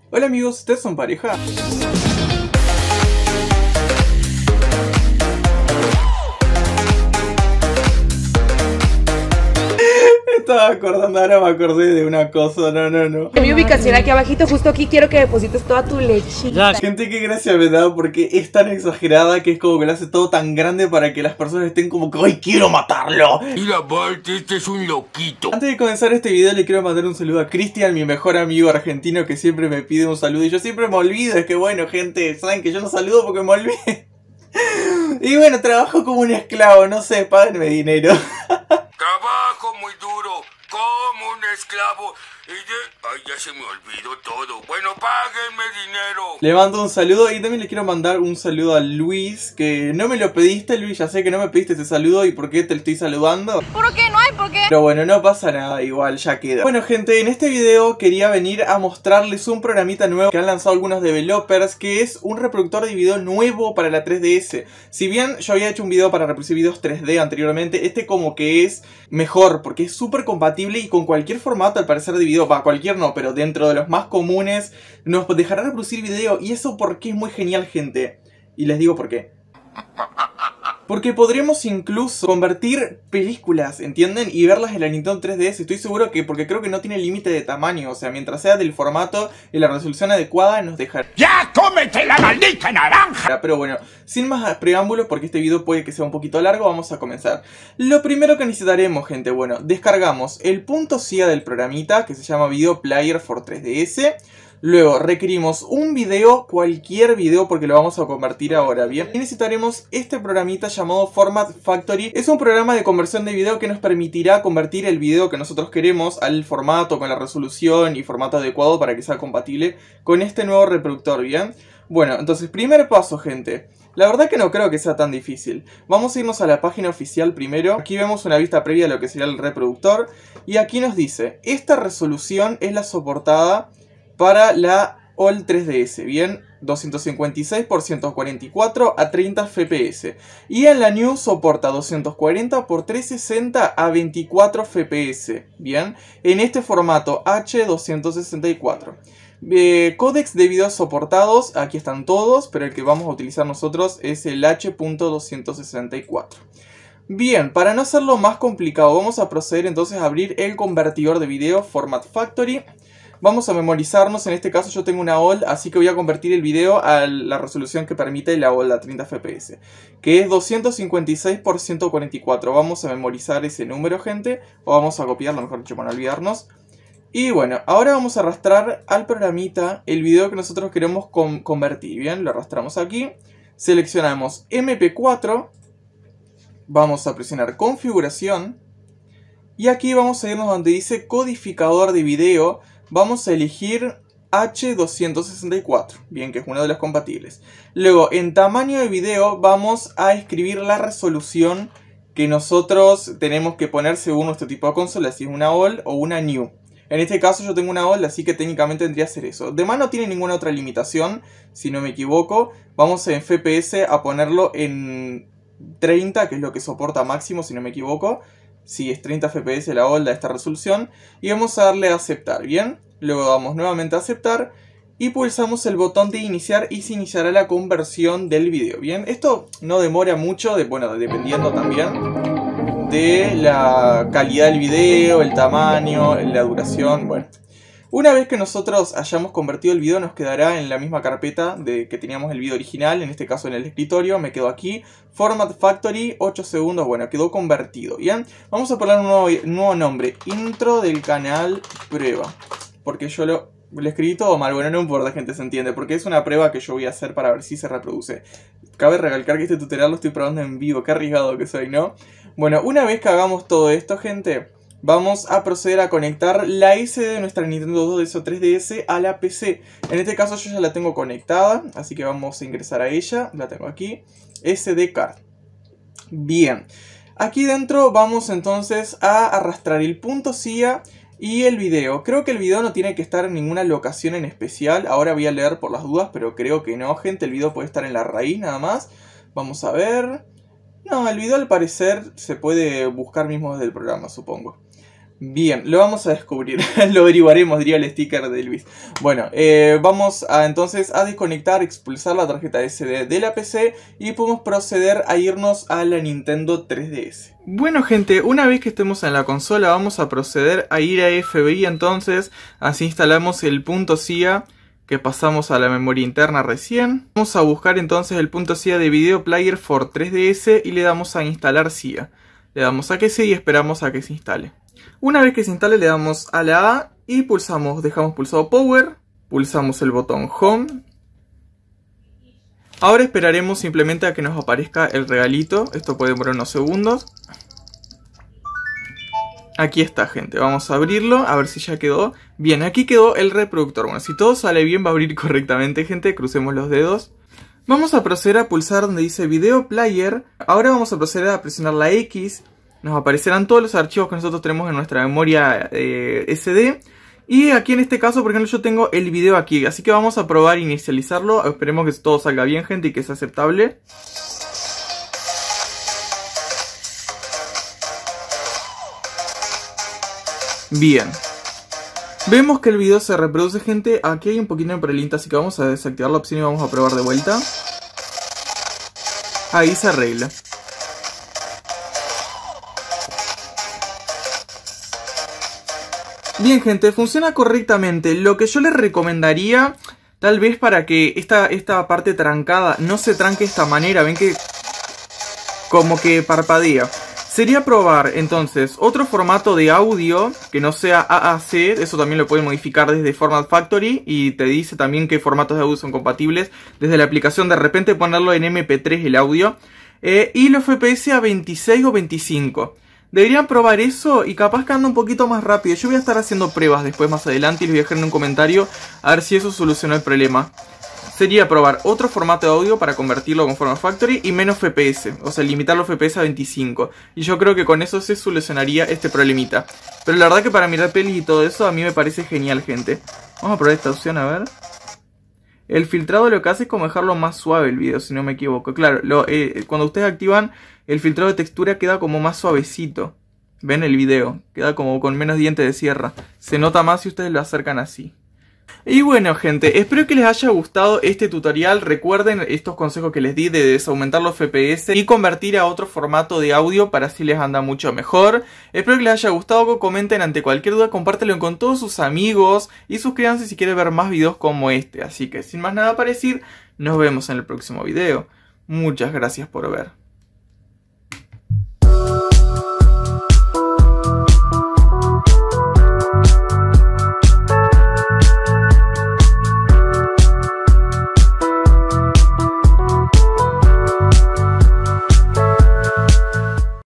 Hola amigos, ¿ustedes son pareja? Estaba acordando, ahora me acordé de una cosa, no. Mi ubicación aquí abajito, justo aquí quiero que deposites toda tu lechita. Gente, qué gracia me da porque es tan exagerada que es como que lo hace todo tan grande para que las personas estén como que ¡ay, quiero matarlo! Mira, Bart, este es un loquito. Antes de comenzar este video le quiero mandar un saludo a Cristian, mi mejor amigo argentino que siempre me pide un saludo y yo siempre me olvido. Es que bueno, gente, saben que yo no saludo porque me olvidé. Y bueno, trabajo como un esclavo, no sé, páguenme dinero. Trabajo muy duro, como un esclavo. Ay, ya se me olvidó todo. Bueno, páguenme dinero. Le mando un saludo y también le quiero mandar un saludo a Luis, que no me lo pediste, Luis, ya sé que no me pediste ese saludo y por qué te lo estoy saludando. ¿Por qué? No hay por qué. Pero bueno, no pasa nada, igual ya queda. Bueno gente, en este video quería venir a mostrarles un programita nuevo que han lanzado algunos developers, que es un reproductor de video nuevo para la 3DS. Si bien yo había hecho un video para reproducir videos 3D anteriormente, este como que es mejor, porque es súper compatible y con cualquier formato al parecer de video, cualquier no, pero dentro de los más comunes nos dejará reproducir video. Y eso porque es muy genial, gente. Y les digo por qué. Porque podremos incluso convertir películas, ¿entienden? Y verlas en la Nintendo 3DS. Estoy seguro que, porque creo que no tiene límite de tamaño. O sea, mientras sea del formato y la resolución adecuada, nos dejará. ¡Ya cómete la maldita naranja! Pero bueno, sin más preámbulos, porque este video puede que sea un poquito largo, vamos a comenzar. Lo primero que necesitaremos, gente, bueno, descargamos el .cia del programita, que se llama Video Player for 3DS. Luego requerimos un video, cualquier video, porque lo vamos a convertir ahora, ¿bien? Y necesitaremos este programita llamado Format Factory. Es un programa de conversión de video que nos permitirá convertir el video que nosotros queremos al formato, con la resolución y formato adecuado para que sea compatible con este nuevo reproductor, ¿bien? Bueno, entonces, primer paso, gente. La verdad que no creo que sea tan difícil. Vamos a irnos a la página oficial primero. Aquí vemos una vista previa de lo que sería el reproductor. Y aquí nos dice, esta resolución es la soportada para la All 3DS, bien, 256 x 144 a 30 fps. Y en la New soporta 240 x 360 a 24 fps, bien, en este formato H264. Códex de videos soportados, aquí están todos, pero el que vamos a utilizar nosotros es el H.264. Bien, para no hacerlo más complicado, vamos a proceder entonces a abrir el convertidor de video Format Factory. Vamos a memorizarnos, en este caso yo tengo una OLED, así que voy a convertir el video a la resolución que permite la OLED a 30 fps, que es 256 x 144. Vamos a memorizar ese número, gente, o vamos a copiarlo, mejor dicho, para no olvidarnos. Y bueno, ahora vamos a arrastrar al programita el video que nosotros queremos convertir, ¿bien? Lo arrastramos aquí, seleccionamos MP4, vamos a presionar configuración, y aquí vamos a irnos donde dice codificador de video. Vamos a elegir H264, bien, que es uno de los compatibles. Luego, en tamaño de video, vamos a escribir la resolución que nosotros tenemos que poner según nuestro tipo de consola, si es una All o una New. En este caso yo tengo una All, así que técnicamente tendría que ser eso. De más no tiene ninguna otra limitación, si no me equivoco. Vamos en FPS a ponerlo en 30, que es lo que soporta máximo, si no me equivoco. Sí, es 30 fps la OLED de esta resolución. Y vamos a darle a aceptar, ¿bien? Luego damos nuevamente a aceptar. Y pulsamos el botón de iniciar y se iniciará la conversión del video, ¿bien? Esto no demora mucho, bueno, dependiendo también de la calidad del video, el tamaño, la duración, bueno. Una vez que nosotros hayamos convertido el video, nos quedará en la misma carpeta que teníamos el video original, en este caso en el escritorio. Me quedo aquí, Format Factory, 8 segundos, bueno, quedó convertido, ¿bien? Vamos a poner un nuevo nombre, intro del canal prueba, porque yo lo escribí todo mal. Bueno, no importa, gente, se entiende, porque es una prueba que yo voy a hacer para ver si se reproduce. Cabe recalcar que este tutorial lo estoy probando en vivo, qué arriesgado que soy, ¿no? Bueno, una vez que hagamos todo esto, gente, vamos a proceder a conectar la SD de nuestra Nintendo 2DS o 3DS a la PC. En este caso yo ya la tengo conectada, así que vamos a ingresar a ella. La tengo aquí, SD card. Bien, aquí dentro vamos entonces a arrastrar el .cia y el video. Creo que el video no tiene que estar en ninguna locación en especial. Ahora voy a leer por las dudas, pero creo que no, gente. El video puede estar en la raíz nada más. Vamos a ver. No, el video al parecer se puede buscar mismo desde el programa, supongo. Bien, lo vamos a descubrir, lo averiguaremos, diría el sticker de Luis. Bueno, vamos entonces a desconectar, expulsar la tarjeta SD de la PC y podemos proceder a irnos a la Nintendo 3DS. Bueno gente, una vez que estemos en la consola vamos a proceder a ir a FBI entonces, así instalamos el .cia que pasamos a la memoria interna recién. Vamos a buscar entonces el .cia de Video Player for 3DS y le damos a instalar CIA. Le damos a que sí y esperamos a que se instale. Una vez que se instale le damos a la A y pulsamos, dejamos pulsado Power, pulsamos el botón Home. Ahora esperaremos simplemente a que nos aparezca el regalito, esto puede demorar unos segundos. Aquí está gente, vamos a abrirlo, a ver si ya quedó. Bien, aquí quedó el reproductor, bueno, si todo sale bien va a abrir correctamente gente, crucemos los dedos. Vamos a proceder a pulsar donde dice Video Player, ahora vamos a proceder a presionar la X. Nos aparecerán todos los archivos que nosotros tenemos en nuestra memoria SD. Y aquí en este caso, por ejemplo, yo tengo el video aquí. Así que vamos a probar inicializarlo. Esperemos que todo salga bien, gente, y que sea aceptable. Bien. Vemos que el video se reproduce, gente. Aquí hay un poquito de prelink, así que vamos a desactivar la opción y vamos a probar de vuelta. Ahí se arregla. Bien gente, funciona correctamente. Lo que yo les recomendaría, tal vez para que esta parte trancada no se tranque de esta manera, ven que como que parpadea, sería probar entonces otro formato de audio que no sea AAC. Eso también lo pueden modificar desde Format Factory y te dice también qué formatos de audio son compatibles desde la aplicación. De repente ponerlo en MP3 el audio y los FPS a 26 o 25. Deberían probar eso y capaz que anda un poquito más rápido. Yo voy a estar haciendo pruebas después más adelante y les voy a dejar en un comentario a ver si eso solucionó el problema. Sería probar otro formato de audio para convertirlo con Format Factory y menos FPS. O sea, limitar los FPS a 25. Y yo creo que con eso se solucionaría este problemita. Pero la verdad que para mirar pelis y todo eso a mí me parece genial, gente. Vamos a probar esta opción, a ver. El filtrado lo que hace es como dejarlo más suave el video, si no me equivoco. Claro, cuando ustedes activan el filtrado de textura queda como más suavecito. Ven el video, queda como con menos dientes de sierra. Se nota más si ustedes lo acercan así. Y bueno gente, espero que les haya gustado este tutorial. Recuerden estos consejos que les di de desaumentar los FPS y convertir a otro formato de audio para así les anda mucho mejor. Espero que les haya gustado, comenten ante cualquier duda, compártelo con todos sus amigos y suscríbanse si quieren ver más videos como este. Así que sin más nada para decir, nos vemos en el próximo video. Muchas gracias por ver.